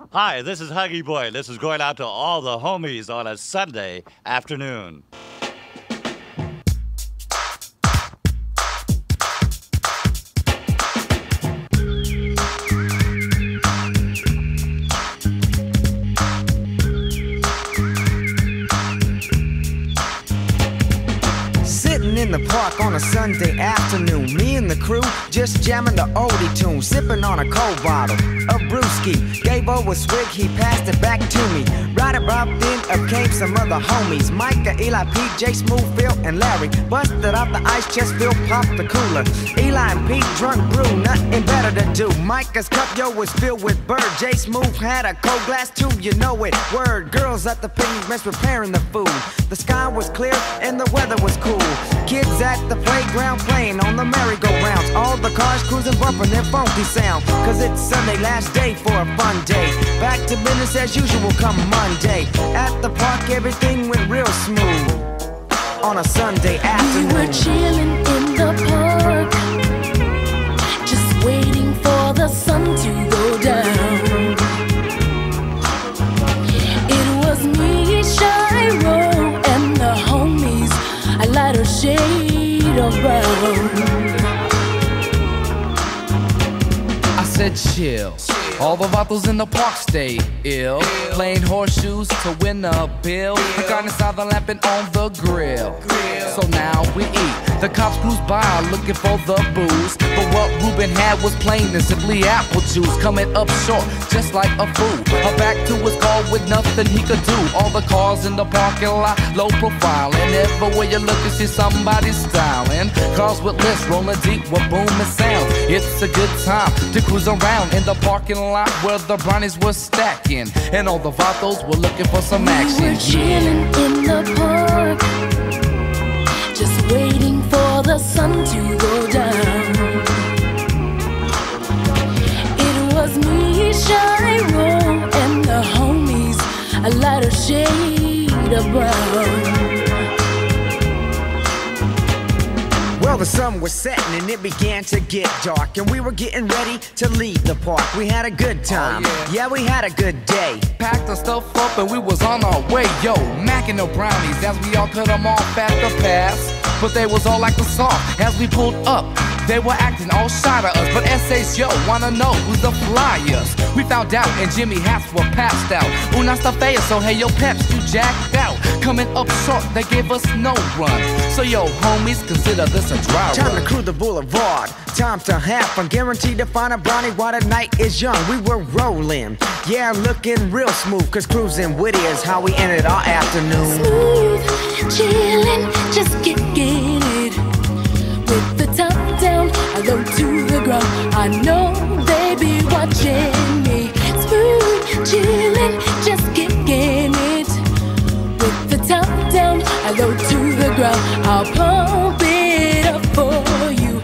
Hi, this is Huggy Boy. This is going out to all the homies on a Sunday afternoon. Sitting in the park on a Sunday afternoon, me and the crew just jamming the oldie tune, sipping on a cold bottle of brewski. Gave over a swig, he passed it back to me. Right about then up came some other homies, Micah, Eli, Pete, J, Smooth, Phil, and Larry. Busted out the ice chest, Phil popped the cooler. Eli and Pete drunk brew, nothing better to do. Micah's cup, yo, was filled with bird. J, Smooth had a cold glass too, you know it. Word, girls at the picnic preparing the food. The sky was clear and the weather was cool. Kids at the playground playing on the merry-go-rounds. All the cars cruising, bumping their funky sound. Cause it's Sunday, last day for a fun day. Back to business as usual come Monday. At the park everything went real smooth on a Sunday afternoon. We were chilling in the park, just waiting for the sun to go down. It was me, Shiro, and the homies, a lighter shade of brown. I said chill. All the vatos in the park stay ill, playing horseshoes to win a bill. The garden inside the lamp and on the grill. So now we eat. The cops cruise by looking for the booze, but what Ruben had was plain and simply apple juice. Coming up short, just like a fool. A back to his car with nothing he could do. All the cars in the parking lot, low profile, and everywhere you look, you see somebody styling. Cars with lifts rolling deep with booming sounds. It's a good time to cruise around in the parking lot where the brownies were stacking, and all the vatos were looking for some action. We were chilling in the park, just waiting for the sun to go down. It was me, Shiro, and the homies, a lighter shade of brown. Well, the sun was setting and it began to get dark, and we were getting ready to leave the park. We had a good time, yeah, we had a good day. Packed our stuff up and we was on our way, yo, macking the brownies as we all cut them off at the pass. But they was all like the soft as we pulled up. They were acting all shy to us, but essays, yo, wanna know who's the flyers. We found out and Jimmy hats were passed out. Una está fea, so hey, yo, peps, you jacked out. Coming up short, they gave us no run. So yo, homies, consider this a dry run. Time to cruise the boulevard, time to have fun. Guaranteed to find a brownie while the night is young. We were rolling, yeah, looking real smooth, cause cruising witty is how we ended our afternoon. Smooth, chillin', just getting it. With the top down, I low to the ground. I know they be watching me. Smooth, chillin', just getting it. With the top down, I low to the ground. I'll pump it up for you.